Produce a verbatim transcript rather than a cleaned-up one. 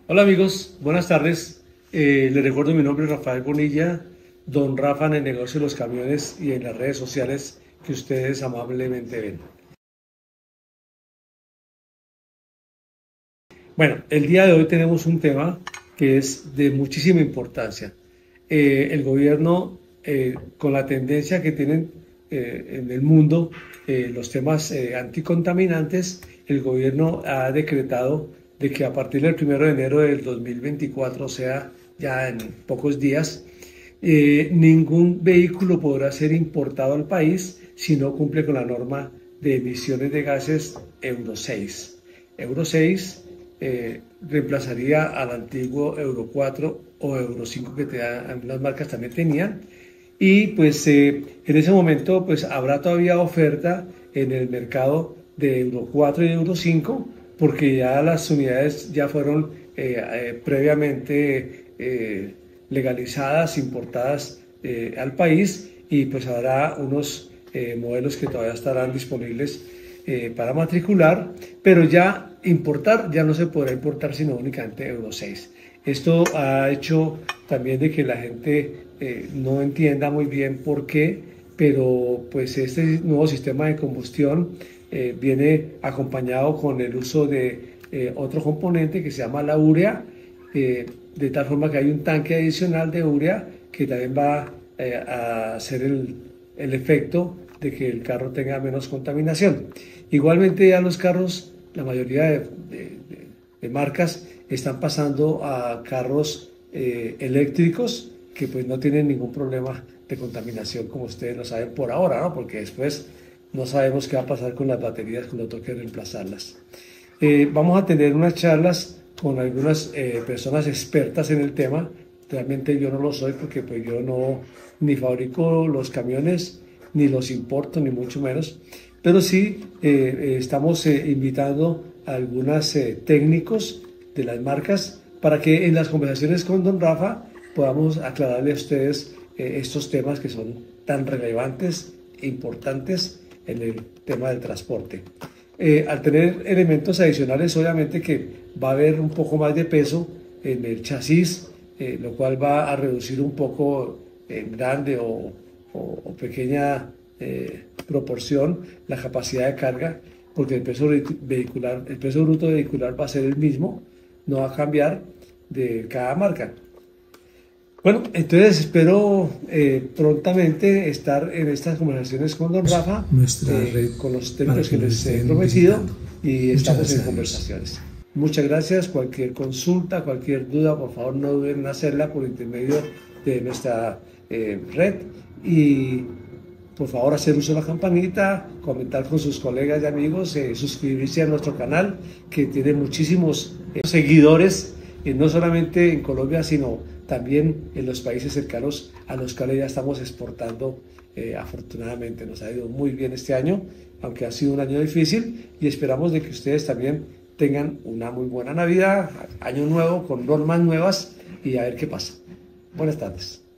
Hola amigos, buenas tardes. Eh, les recuerdo mi nombre es Rafael Bonilla, Don Rafa en el negocio de los camiones y en las redes sociales que ustedes amablemente ven. Bueno, el día de hoy tenemos un tema que es de muchísima importancia. Eh, el gobierno, eh, con la tendencia que tienen eh, en el mundo eh, los temas eh, anticontaminantes, el gobierno ha decretado de que a partir del primero de enero del dos mil veinticuatro, o sea, ya en pocos días, eh, ningún vehículo podrá ser importado al país si no cumple con la norma de emisiones de gases Euro seis. Euro seis eh, reemplazaría al antiguo Euro cuatro o Euro cinco que te dan, las marcas también tenían. Y pues eh, en ese momento pues habrá todavía oferta en el mercado de Euro cuatro y Euro cinco, porque ya las unidades ya fueron eh, eh, previamente eh, legalizadas, importadas eh, al país, y pues habrá unos eh, modelos que todavía estarán disponibles eh, para matricular, pero ya importar, ya no se podrá importar sino únicamente Euro seis. Esto ha hecho también de que la gente eh, no entienda muy bien por qué, pero pues este nuevo sistema de combustión eh, viene acompañado con el uso de eh, otro componente que se llama la urea, eh, de tal forma que hay un tanque adicional de urea que también va eh, a hacer el, el efecto de que el carro tenga menos contaminación. Igualmente ya los carros, la mayoría de, de, de marcas están pasando a carros eh, eléctricos que pues no tienen ningún problema de contaminación, como ustedes lo saben por ahora, ¿no? Porque después no sabemos qué va a pasar con las baterías cuando toque reemplazarlas. Eh, vamos a tener unas charlas con algunas eh, personas expertas en el tema. Realmente yo no lo soy porque pues yo no ni fabrico los camiones, ni los importo, ni mucho menos. Pero sí eh, eh, estamos eh, invitando a algunos eh, técnicos de las marcas para que en las conversaciones con don Rafa podamos aclararle a ustedes eh, estos temas que son tan relevantes e importantes en el tema del transporte. Eh, al tener elementos adicionales, obviamente que va a haber un poco más de peso en el chasis, eh, lo cual va a reducir un poco en grande o, o, o pequeña eh, proporción la capacidad de carga, porque el peso vehicular, el peso bruto vehicular va a ser el mismo, no va a cambiar de cada marca. Bueno, entonces espero eh, prontamente estar en estas conversaciones con don Rafa, eh, con los técnicos que les he prometido, y estamos en conversaciones. Muchas gracias. Cualquier consulta, cualquier duda, por favor no duden en hacerla por intermedio de nuestra eh, red, y por favor hacer uso de la campanita, comentar con sus colegas y amigos, eh, suscribirse a nuestro canal que tiene muchísimos eh, seguidores, eh, no solamente en Colombia sino también en los países cercanos a los cuales ya estamos exportando. Eh, afortunadamente nos ha ido muy bien este año, aunque ha sido un año difícil, y esperamos de que ustedes también tengan una muy buena Navidad, año nuevo con normas nuevas, y a ver qué pasa. Buenas tardes.